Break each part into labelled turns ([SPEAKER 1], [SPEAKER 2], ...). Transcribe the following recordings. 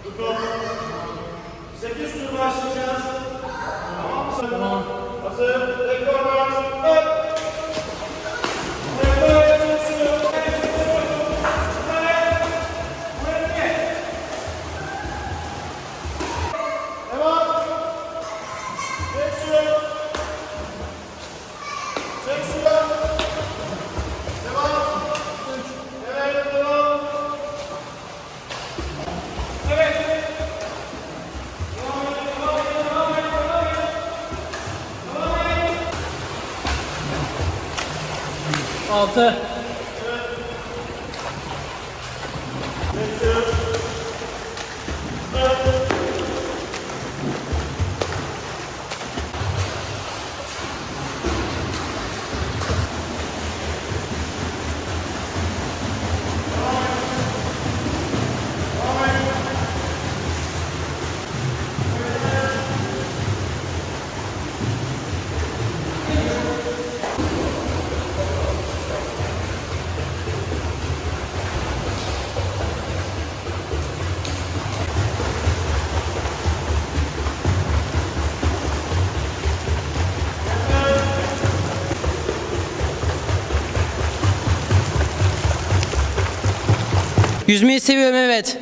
[SPEAKER 1] 8 tur başlayacağız. Tamam mı? Tamam. Hazır. Rekorlar. Evet.
[SPEAKER 2] Altı. Yüzmeyi seviyorum, evet.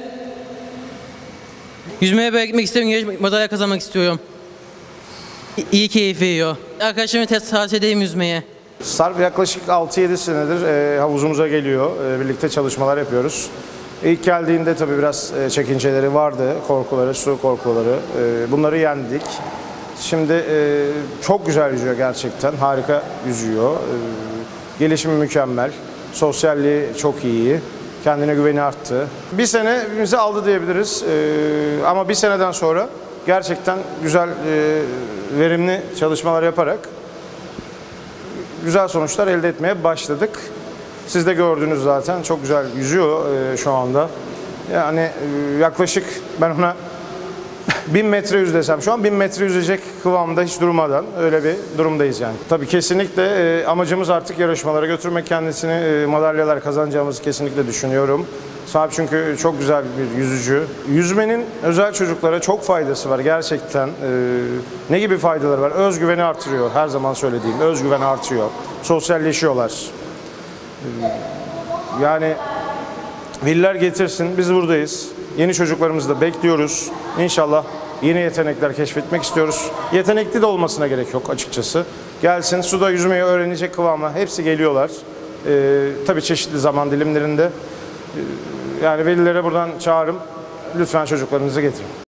[SPEAKER 2] Yüzmeye böyle gitmek istiyorum, madalya kazanmak istiyorum. İyi keyif veriyor. Arkadaşlarıma tavsiye edeyim yüzmeye.
[SPEAKER 3] Sarp yaklaşık 6-7 senedir havuzumuza geliyor. Birlikte çalışmalar yapıyoruz. İlk geldiğinde tabii biraz çekinceleri vardı, korkuları, su korkuları. Bunları yendik. Şimdi çok güzel yüzüyor gerçekten, harika yüzüyor. Gelişimi mükemmel, sosyalliği çok iyi. Kendine güveni arttı. Bir sene bizi aldı diyebiliriz ama bir seneden sonra gerçekten güzel, verimli çalışmalar yaparak güzel sonuçlar elde etmeye başladık. Siz de gördünüz zaten, çok güzel yüzüyor şu anda. Yani yaklaşık ben ona 1000 metre yüz desem şu an 1000 metre yüzecek kıvamda hiç durmadan öyle bir durumdayız yani. Tabii kesinlikle amacımız artık yarışmalara götürmek, kendisini madalyalar kazanacağımızı kesinlikle düşünüyorum. Sarp çünkü çok güzel bir yüzücü. Yüzmenin özel çocuklara çok faydası var gerçekten. Ne gibi faydaları var? Özgüveni artırıyor, her zaman söylediğim. Özgüven artıyor. Sosyalleşiyorlar. Yani veliler getirsin, biz buradayız. Yeni çocuklarımızı da bekliyoruz. İnşallah yeni yetenekler keşfetmek istiyoruz. Yetenekli de olmasına gerek yok açıkçası. Gelsin, suda yüzmeyi öğrenecek kıvama hepsi geliyorlar. Tabii çeşitli zaman dilimlerinde. Yani velilere buradan çağrım, lütfen çocuklarınızı getirin.